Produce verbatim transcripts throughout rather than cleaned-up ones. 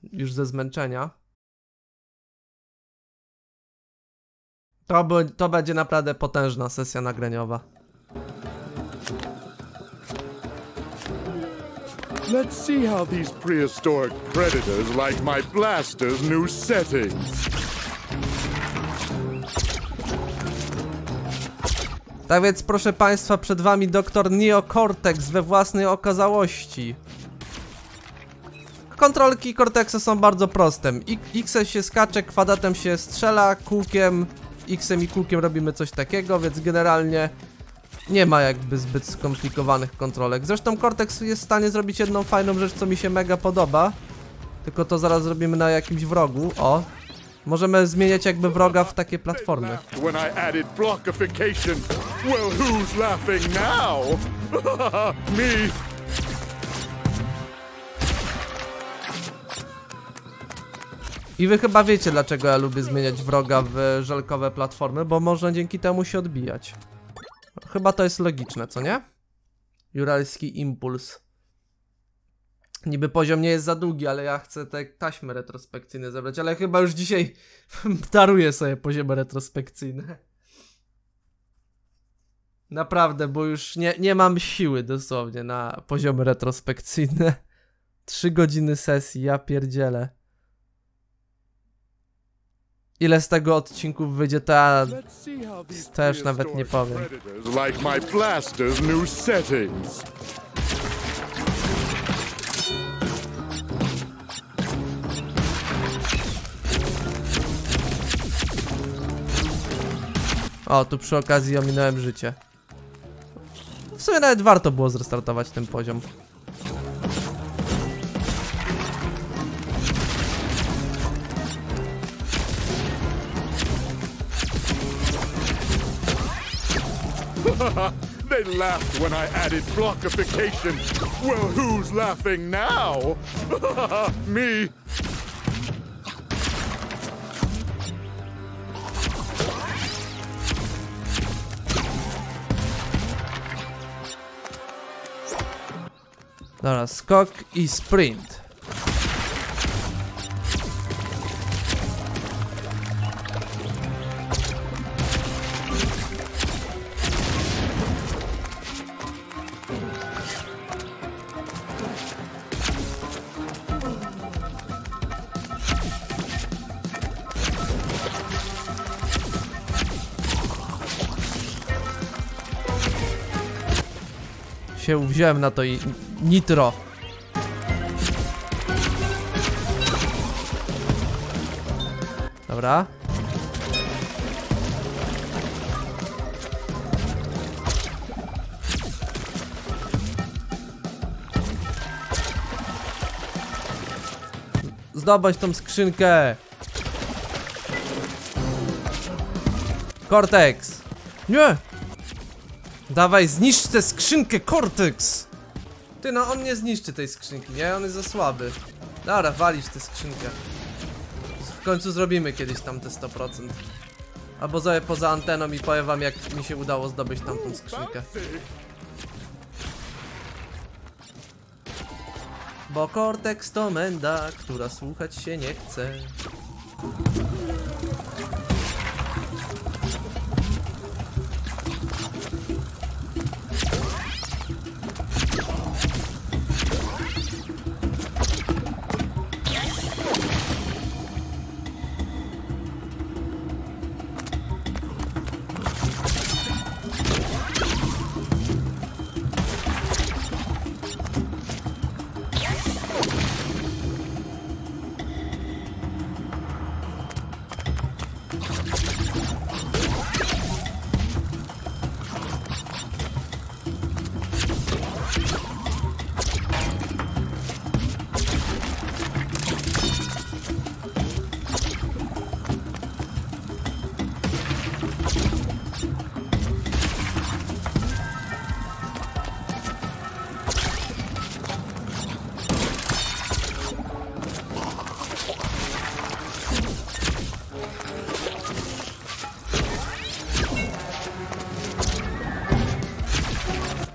już ze zmęczenia. To, by, to będzie naprawdę potężna sesja nagraniowa. Let's see how these prehistoric predators like my blaster's new settings. Tak więc, proszę państwa, przed wami doktor Neo Cortex we własnej okazałości. Kontrolki Cortexa są bardzo proste. X-em się skacze, kwadratem się strzela, kółkiem, X-em i kółkiem robimy coś takiego, więc generalnie nie ma jakby zbyt skomplikowanych kontrolek. Zresztą Cortex jest w stanie zrobić jedną fajną rzecz, co mi się mega podoba. Tylko to zaraz zrobimy na jakimś wrogu. O! Możemy zmieniać jakby wroga w takie platformy. I wy chyba wiecie, dlaczego ja lubię zmieniać wroga w żelkowe platformy, bo można dzięki temu się odbijać. Chyba to jest logiczne, co nie? Juralski impuls. Niby poziom nie jest za długi, ale ja chcę te taśmy retrospekcyjne zebrać, ale chyba już dzisiaj daruję sobie poziomy retrospekcyjne. Naprawdę, bo już nie, nie mam siły dosłownie na poziomy retrospekcyjne. Trzy godziny sesji, ja pierdzielę. Ile z tego odcinków wyjdzie, to ja też nawet nie powiem. O, tu przy okazji ominąłem życie. W sumie nawet warto było zrestartować ten poziom. They laughed when I added blockification. Well, who's laughing now? Me. Dobra, skok i sprint. Się wziąłem na to i nitro. Dobra. Zdobądź tą skrzynkę. Cortex. Nie. Dawaj, zniszcz tę skrzynkę, Cortex! Ty, no on nie zniszczy tej skrzynki, nie? On jest za słaby. Dobra, walisz tę skrzynkę. W końcu zrobimy kiedyś tam te sto procent. Albo sobie poza anteną i powiem wam, jak mi się udało zdobyć tamtą skrzynkę. Bo Cortex to menda, która słuchać się nie chce.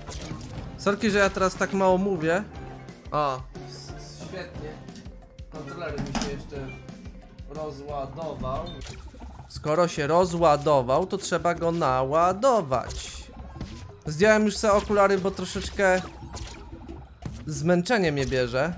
Sorki, że ja teraz tak mało mówię. O, świetnie. No kontroler mi się jeszcze rozładował. Skoro się rozładował, to trzeba go naładować. Zdjąłem już sobie okulary, bo troszeczkę zmęczenie mnie bierze.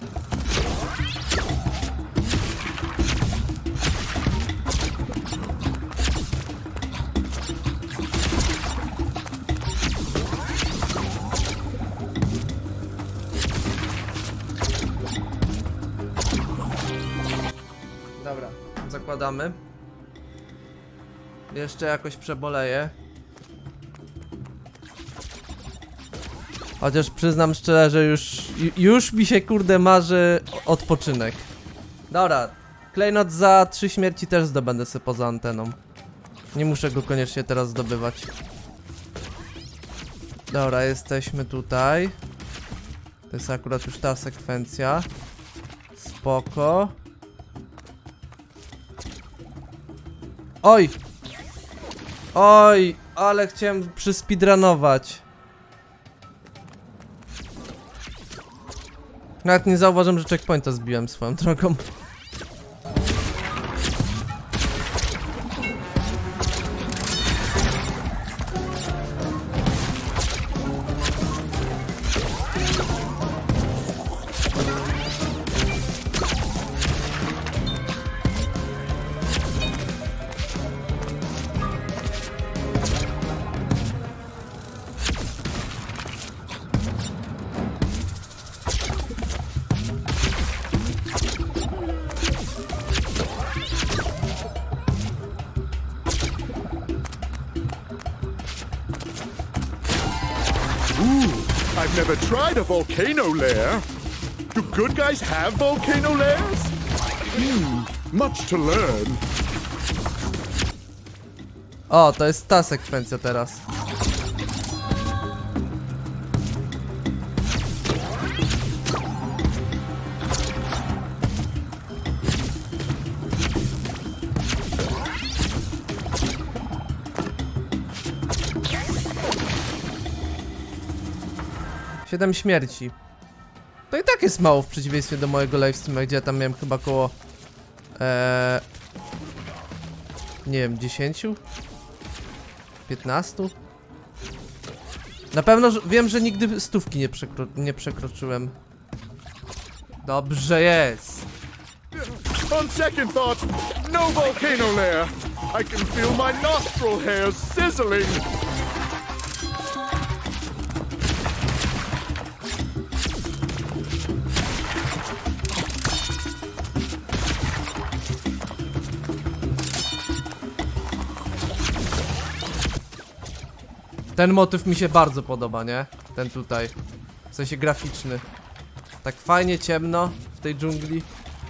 Dobra, zakładamy. Jeszcze jakoś przeboleję. Chociaż przyznam szczerze, że już, już mi się kurde marzy odpoczynek. Dobra, klejnot za trzy śmierci też zdobędę sobie poza anteną. Nie muszę go koniecznie teraz zdobywać. Dobra, jesteśmy tutaj. To jest akurat już ta sekwencja. Spoko. Oj! Oj, ale chciałem przyspeedrunować. Nawet nie zauważyłem, że checkpointa zbiłem swoją drogą. I've never tried a volcano lair. Do good guys have volcano lairs? Hmm, much to learn. O, to jest ta sekwencja teraz. Siedem śmierci. To i tak jest mało w przeciwieństwie do mojego livestreama, gdzie ja tam miałem chyba koło ee, nie wiem, dziesięciu? piętnastu? Na pewno że, wiem, że nigdy stówki nie, przekro nie przekroczyłem. Dobrze jest. On second thought, no volcano lair. I can feel my nostril hairs sizzling. Ten motyw mi się bardzo podoba, nie? Ten tutaj. W sensie graficzny. Tak fajnie ciemno w tej dżungli.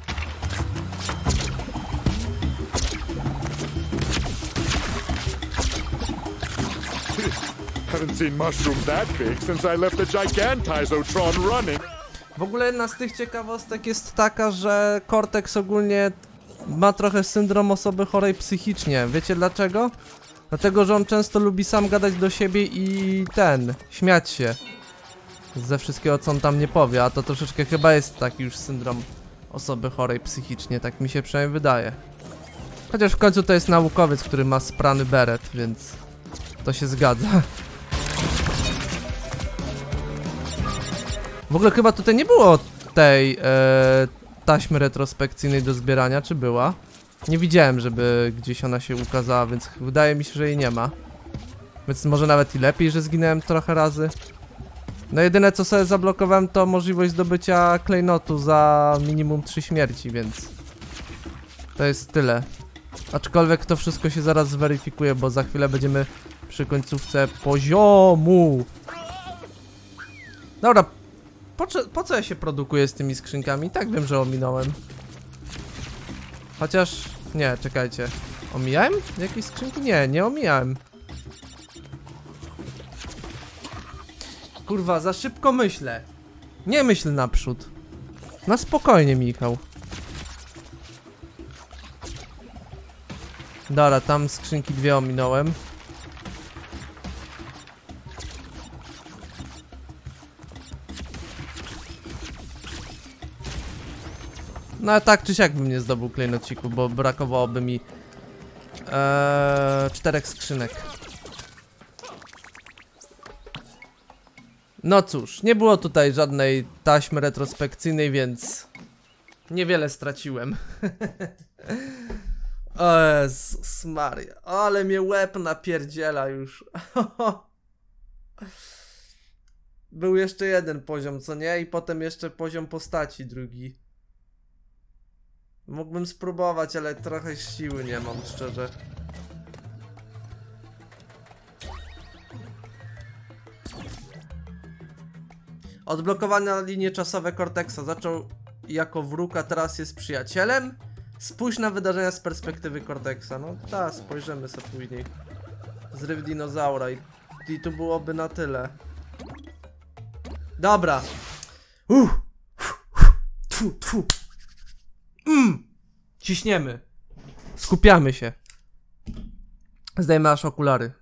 Haven't seen mushrooms that big since I left the Gigantizotron running. W ogóle jedna z tych ciekawostek jest taka, że Cortex ogólnie ma trochę syndrom osoby chorej psychicznie. Wiecie dlaczego? Dlatego, że on często lubi sam gadać do siebie i ten, śmiać się ze wszystkiego, co on tam nie powie, a to troszeczkę chyba jest taki już syndrom osoby chorej psychicznie, tak mi się przynajmniej wydaje. Chociaż w końcu to jest naukowiec, który ma sprany beret, więc to się zgadza. W ogóle chyba tutaj nie było tej e, taśmy retrospekcyjnej do zbierania, czy była? Nie widziałem, żeby gdzieś ona się ukazała, więc wydaje mi się, że jej nie ma. Więc może nawet i lepiej, że zginąłem trochę razy. No jedyne co sobie zablokowałem to możliwość zdobycia klejnotu za minimum trzy śmierci, więc to jest tyle. Aczkolwiek to wszystko się zaraz zweryfikuje, bo za chwilę będziemy przy końcówce poziomu. Dobra, po, po co ja się produkuję z tymi skrzynkami? Tak wiem, że ominąłem. Chociaż... nie, czekajcie. Omijałem jakieś skrzynki? Nie, nie omijałem. Kurwa, za szybko myślę. Nie myśl naprzód. Na spokojnie, Michał. Dobra, tam skrzynki dwie ominąłem. No ale tak czy siak bym nie zdobył klejnociku, bo brakowałoby mi ee, czterech skrzynek. No cóż, nie było tutaj żadnej taśmy retrospekcyjnej, więc niewiele straciłem. O Jezus Maria, ale mnie łeb napierdziela już. Był jeszcze jeden poziom, co nie? I potem jeszcze poziom postaci drugi. Mógłbym spróbować, ale trochę siły nie mam, szczerze. Odblokowane linie czasowe Cortexa. Zaczął jako wróg, a teraz jest przyjacielem. Spójrz na wydarzenia z perspektywy Cortexa. No tak, spojrzymy sobie później. Zryw dinozaura i, i tu byłoby na tyle. Dobra. Uff. Tfu, tfu. Mm. Ciśniemy. Skupiamy się. Zdejmę aż okulary.